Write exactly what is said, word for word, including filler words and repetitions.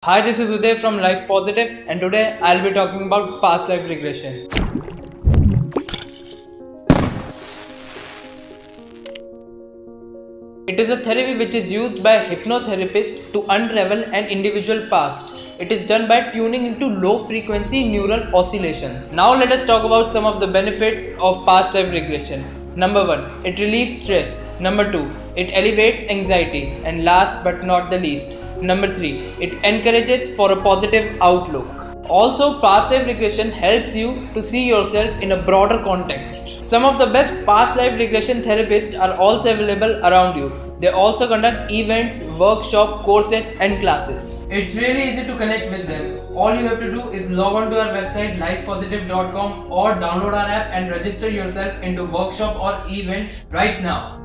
Hi, this is Uday from Life Positive, and today I'll be talking about past life regression. It is a therapy which is used by hypnotherapists to unravel an individual past. It is done by tuning into low frequency neural oscillations. Now let us talk about some of the benefits of past life regression. Number one, it relieves stress. Number two, it elevates anxiety. And last but not the least, number three, it encourages for a positive outlook. Also, past life regression helps you to see yourself in a broader context. Some of the best past life regression therapists are also available around you. They also conduct events, workshops, courses and classes. It's really easy to connect with them. All you have to do is log on to our website life positive dot com or download our app and register yourself into workshop or event right now.